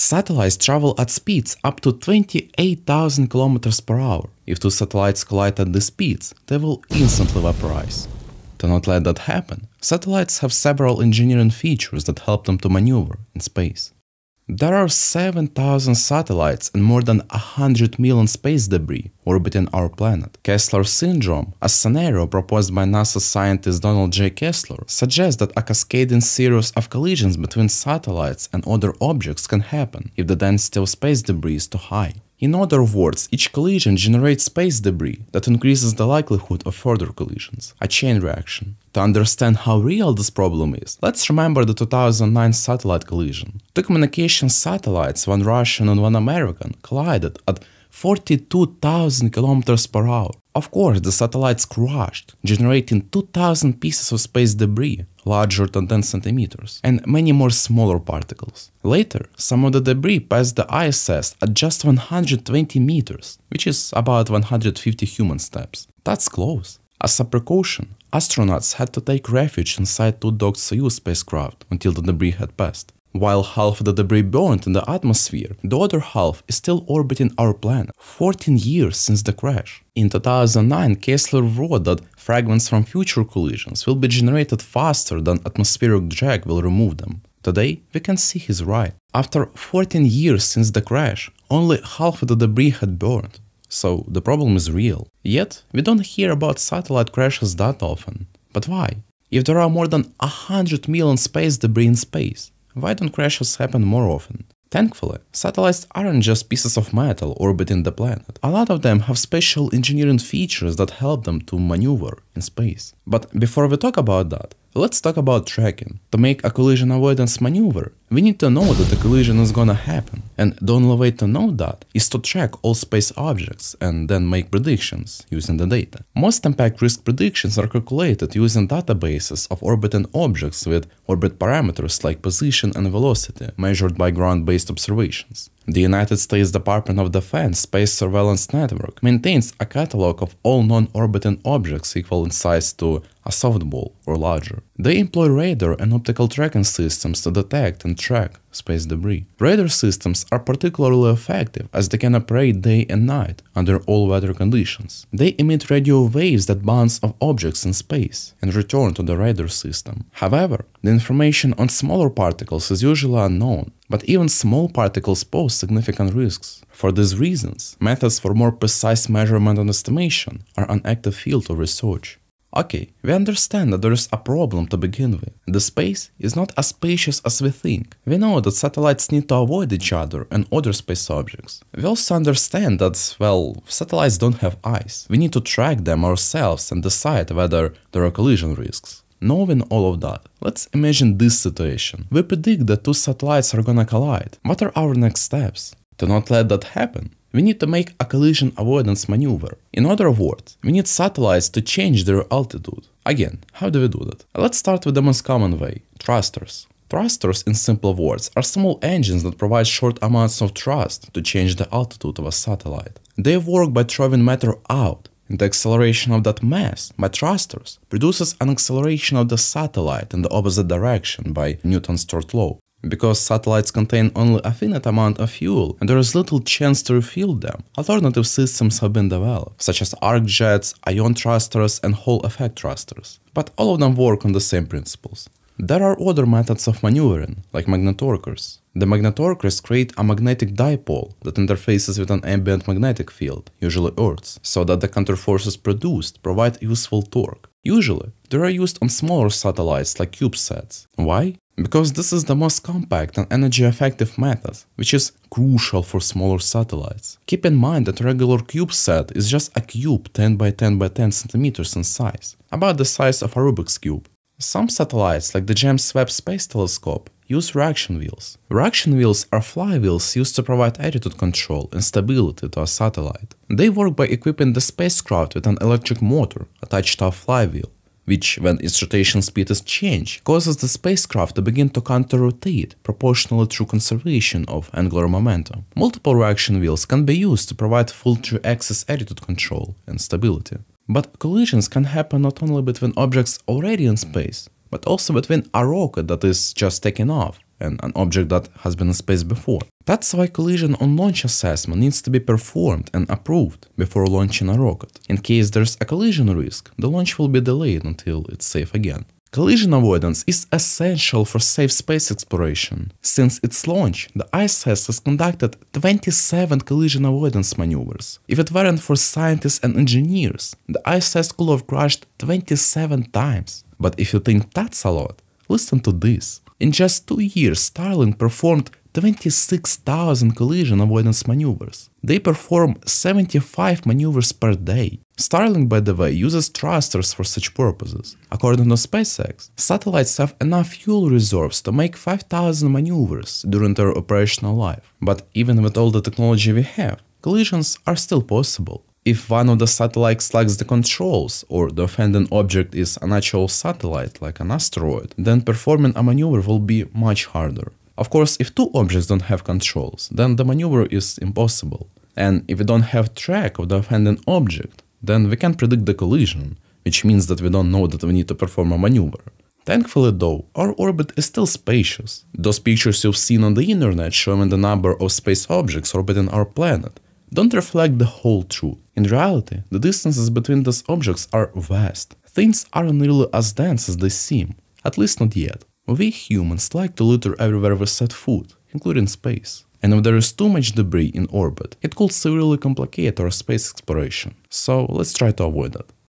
Satellites travel at speeds up to 28,000 km per hour. If two satellites collide at these speeds, they will instantly vaporize. To not let that happen, satellites have several engineering features that help them to maneuver in space. There are 7,000 satellites and more than 100 million space debris orbiting our planet. Kessler syndrome, a scenario proposed by NASA scientist Donald J. Kessler, suggests that a cascading series of collisions between satellites and other objects can happen if the density of space debris is too high. In other words, each collision generates space debris that increases the likelihood of further collisions, a chain reaction. To understand how real this problem is, let's remember the 2009 satellite collision. Two communication satellites, one Russian and one American, collided at 42,000 km per hour. Of course, the satellites crashed, generating 2,000 pieces of space debris, larger than 10 centimeters, and many more smaller particles. Later, some of the debris passed the ISS at just 120 meters, which is about 150 human steps. That's close. As a precaution, astronauts had to take refuge inside two docked Soyuz spacecraft until the debris had passed. While half of the debris burned in the atmosphere, the other half is still orbiting our planet, 14 years since the crash. In 2009, Kessler wrote that fragments from future collisions will be generated faster than atmospheric drag will remove them. Today, we can see he's right. After 14 years since the crash, only half of the debris had burned. So the problem is real. Yet, we don't hear about satellite crashes that often. But why? If there are more than 100 million space debris in space, why don't crashes happen more often? Thankfully, satellites aren't just pieces of metal orbiting the planet. A lot of them have special engineering features that help them to maneuver in space. But before we talk about that, let's talk about tracking. To make a collision avoidance maneuver, we need to know that the collision is gonna happen. And the only way to know that is to track all space objects and then make predictions using the data. Most impact risk predictions are calculated using databases of orbiting objects with orbit parameters like position and velocity measured by ground-based observations. The United States Department of Defense Space Surveillance Network maintains a catalog of all non-orbiting objects equal in size to a softball or larger. They employ radar and optical tracking systems to detect and track space debris. Radar systems are particularly effective as they can operate day and night under all weather conditions. They emit radio waves that bounce off objects in space and return to the radar system. However, the information on smaller particles is usually unknown, but even small particles pose significant risks. For these reasons, methods for more precise measurement and estimation are an active field of research. Okay, we understand that there is a problem to begin with. The space is not as spacious as we think. We know that satellites need to avoid each other and other space objects. We also understand that, well, satellites don't have eyes. We need to track them ourselves and decide whether there are collision risks. Knowing all of that, let's imagine this situation. We predict that two satellites are gonna collide. What are our next steps? To not let that happen, we need to make a collision avoidance maneuver. In other words, we need satellites to change their altitude. Again, how do we do that? Let's start with the most common way, thrusters. Thrusters, in simple words, are small engines that provide short amounts of thrust to change the altitude of a satellite. They work by throwing matter out, and the acceleration of that mass by thrusters produces an acceleration of the satellite in the opposite direction by Newton's third law. Because satellites contain only a finite amount of fuel and there is little chance to refuel them, alternative systems have been developed, such as arc jets, ion thrusters and Hall effect thrusters. But all of them work on the same principles. There are other methods of maneuvering, like magnetorquers. The magnetorquers create a magnetic dipole that interfaces with an ambient magnetic field, usually Earth's, so that the counterforces produced provide useful torque. Usually, they are used on smaller satellites like CubeSats. Why? Because this is the most compact and energy-effective method, which is crucial for smaller satellites. Keep in mind that a regular CubeSat is just a cube 10 by 10 by 10 centimeters in size, about the size of a Rubik's Cube. Some satellites, like the James Webb Space Telescope, use reaction wheels. Reaction wheels are flywheels used to provide attitude control and stability to a satellite. They work by equipping the spacecraft with an electric motor attached to a flywheel, which, when its rotation speed is changed, causes the spacecraft to begin to counter-rotate proportionally through conservation of angular momentum. Multiple reaction wheels can be used to provide full 3-axis attitude control and stability. But collisions can happen not only between objects already in space, but also between a rocket that is just taking off and an object that has been in space before. That's why collision on launch assessment needs to be performed and approved before launching a rocket. In case there's a collision risk, the launch will be delayed until it's safe again. Collision avoidance is essential for safe space exploration. Since its launch, the ISS has conducted 27 collision avoidance maneuvers. If it weren't for scientists and engineers, the ISS could have crashed 27 times. But if you think that's a lot, listen to this. In just 2 years, Starlink performed 26,000 collision avoidance maneuvers. They perform 75 maneuvers per day. Starlink, by the way, uses thrusters for such purposes. According to SpaceX, satellites have enough fuel reserves to make 5,000 maneuvers during their operational life. But even with all the technology we have, collisions are still possible. If one of the satellites lacks the controls, or the offending object is a natural satellite like an asteroid, then performing a maneuver will be much harder. Of course, if two objects don't have controls, then the maneuver is impossible. And if we don't have track of the offending object, then we can't predict the collision, which means that we don't know that we need to perform a maneuver. Thankfully though, our orbit is still spacious. Those pictures you've seen on the internet showing the number of space objects orbiting our planet don't reflect the whole truth. In reality, the distances between those objects are vast. Things aren't nearly as dense as they seem, at least not yet. We humans like to litter everywhere we set foot, including space. And if there is too much debris in orbit, it could severely complicate our space exploration. So let's try to avoid that.